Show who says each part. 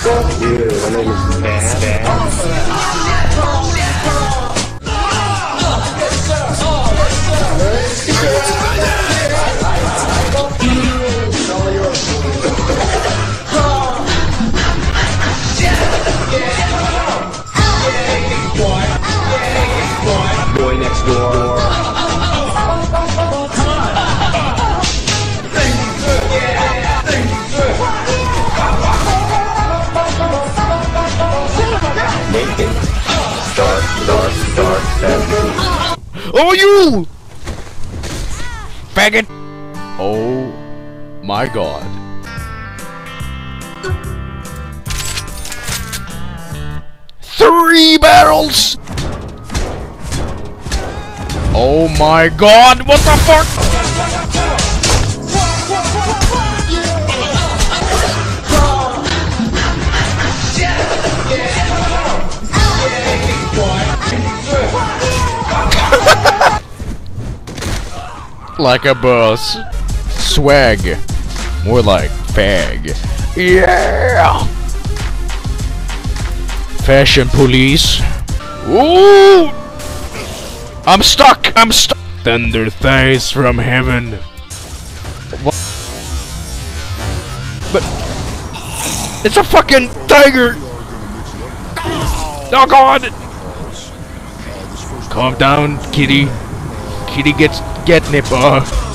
Speaker 1: Dude, my name is Bad. Boy next door.
Speaker 2: Oh, you! Faggot! Oh my god. Three barrels! Oh my god, what the fuck? Like a boss. Swag. More like fag. Yeah! Fashion police. Ooh! I'm stuck! I'm stuck! Thunder thighs from heaven. What? But it's a fucking tiger! Oh god! Calm down, kitty. Kitty gets catnip.